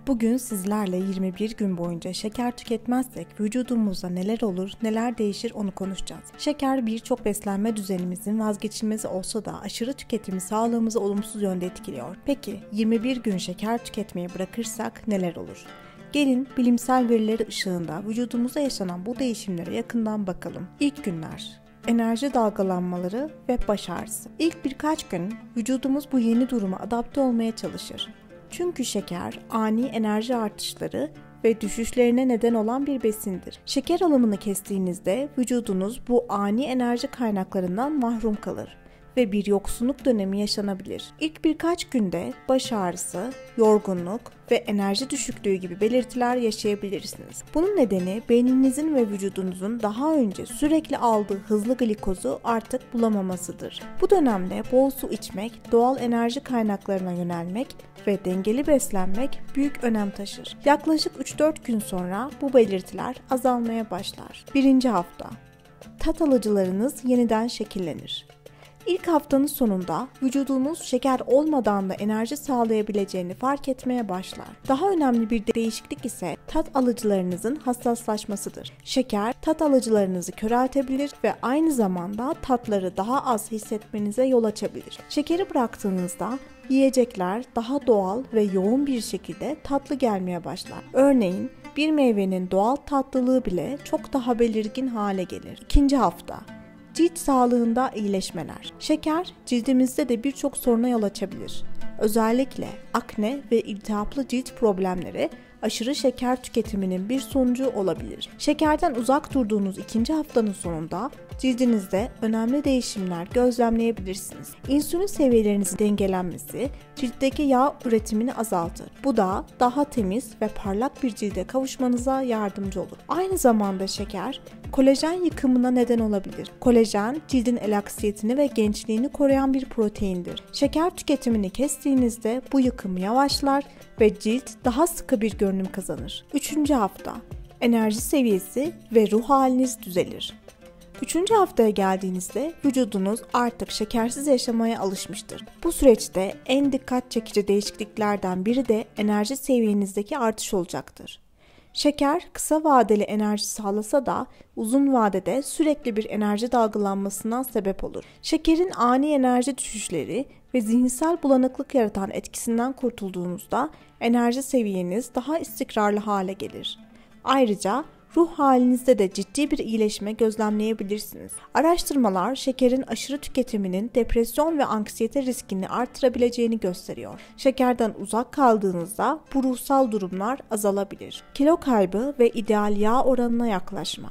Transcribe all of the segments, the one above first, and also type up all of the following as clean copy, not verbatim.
Bugün sizlerle 21 gün boyunca şeker tüketmezsek vücudumuzda neler olur, neler değişir onu konuşacağız. Şeker birçok beslenme düzenimizin vazgeçilmezi olsa da aşırı tüketimi sağlığımızı olumsuz yönde etkiliyor. Peki 21 gün şeker tüketmeyi bırakırsak neler olur? Gelin bilimsel verileri ışığında vücudumuzda yaşanan bu değişimlere yakından bakalım. İlk günler. Enerji dalgalanmaları ve baş ağrısı. İlk birkaç gün vücudumuz bu yeni duruma adapte olmaya çalışır. Çünkü şeker ani enerji artışları ve düşüşlerine neden olan bir besindir. Şeker alımını kestiğinizde vücudunuz bu ani enerji kaynaklarından mahrum kalır ve bir yoksunluk dönemi yaşanabilir. İlk birkaç günde baş ağrısı, yorgunluk ve enerji düşüklüğü gibi belirtiler yaşayabilirsiniz. Bunun nedeni beyninizin ve vücudunuzun daha önce sürekli aldığı hızlı glikozu artık bulamamasıdır. Bu dönemde bol su içmek, doğal enerji kaynaklarına yönelmek ve dengeli beslenmek büyük önem taşır. Yaklaşık 3-4 gün sonra bu belirtiler azalmaya başlar. Birinci hafta. Tat alıcılarınız yeniden şekillenir. İlk haftanın sonunda vücudunuz şeker olmadan da enerji sağlayabileceğini fark etmeye başlar. Daha önemli bir değişiklik ise tat alıcılarınızın hassaslaşmasıdır. Şeker tat alıcılarınızı köreltebilir ve aynı zamanda tatları daha az hissetmenize yol açabilir. Şekeri bıraktığınızda yiyecekler daha doğal ve yoğun bir şekilde tatlı gelmeye başlar. Örneğin bir meyvenin doğal tatlılığı bile çok daha belirgin hale gelir. İkinci hafta. Cilt sağlığında iyileşmeler. Şeker cildimizde de birçok soruna yol açabilir. Özellikle akne ve iltihaplı cilt problemleri aşırı şeker tüketiminin bir sonucu olabilir. Şekerden uzak durduğunuz ikinci haftanın sonunda cildinizde önemli değişimler gözlemleyebilirsiniz. İnsülin seviyelerinizin dengelenmesi ciltteki yağ üretimini azaltır. Bu da daha temiz ve parlak bir cilde kavuşmanıza yardımcı olur. Aynı zamanda şeker kolajen yıkımına neden olabilir. Kolajen cildin elaksiyetini ve gençliğini koruyan bir proteindir. Şeker tüketimini kestiğinizde bu yıkım yavaşlar ve cilt daha sıkı bir görünüm kazanır. Üçüncü hafta. Enerji seviyesi ve ruh haliniz düzelir. Üçüncü haftaya geldiğinizde vücudunuz artık şekersiz yaşamaya alışmıştır. Bu süreçte en dikkat çekici değişikliklerden biri de enerji seviyenizdeki artış olacaktır. Şeker kısa vadeli enerji sağlasa da uzun vadede sürekli bir enerji dalgalanmasından sebep olur. Şekerin ani enerji düşüşleri ve zihinsel bulanıklık yaratan etkisinden kurtulduğunuzda enerji seviyeniz daha istikrarlı hale gelir. Ayrıca ruh halinizde de ciddi bir iyileşme gözlemleyebilirsiniz. Araştırmalar şekerin aşırı tüketiminin depresyon ve anksiyete riskini artırabileceğini gösteriyor. Şekerden uzak kaldığınızda bu ruhsal durumlar azalabilir. Kilo kaybı ve ideal yağ oranına yaklaşma.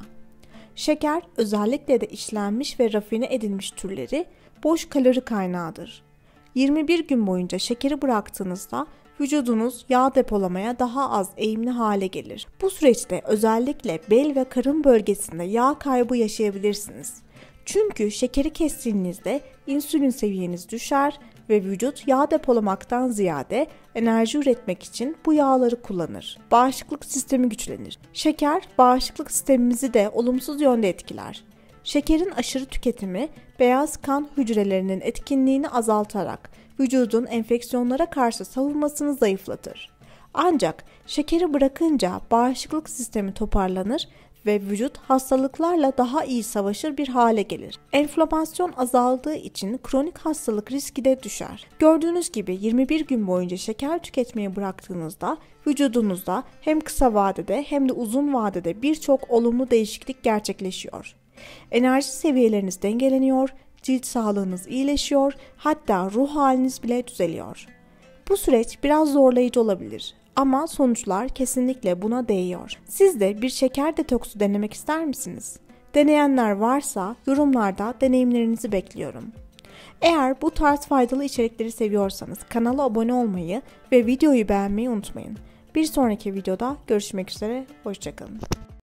Şeker, özellikle de işlenmiş ve rafine edilmiş türleri boş kalori kaynağıdır. 21 gün boyunca şekeri bıraktığınızda vücudunuz yağ depolamaya daha az eğimli hale gelir. Bu süreçte özellikle bel ve karın bölgesinde yağ kaybı yaşayabilirsiniz. Çünkü şekeri kestiğinizde insülin seviyeniz düşer ve vücut yağ depolamaktan ziyade enerji üretmek için bu yağları kullanır. Bağışıklık sistemi güçlenir. Şeker bağışıklık sistemimizi de olumsuz yönde etkiler. Şekerin aşırı tüketimi beyaz kan hücrelerinin etkinliğini azaltarak vücudun enfeksiyonlara karşı savunmasını zayıflatır. Ancak şekeri bırakınca bağışıklık sistemi toparlanır ve vücut hastalıklarla daha iyi savaşır bir hale gelir. Enflamasyon azaldığı için kronik hastalık riski de düşer. Gördüğünüz gibi 21 gün boyunca şeker tüketmeyi bıraktığınızda vücudunuzda hem kısa vadede hem de uzun vadede birçok olumlu değişiklik gerçekleşiyor. Enerji seviyeleriniz dengeleniyor, cilt sağlığınız iyileşiyor, hatta ruh haliniz bile düzeliyor. Bu süreç biraz zorlayıcı olabilir ama sonuçlar kesinlikle buna değiyor. Siz de bir şeker detoksu denemek ister misiniz? Deneyenler varsa yorumlarda deneyimlerinizi bekliyorum. Eğer bu tarz faydalı içerikleri seviyorsanız kanala abone olmayı ve videoyu beğenmeyi unutmayın. Bir sonraki videoda görüşmek üzere, hoşça kalın.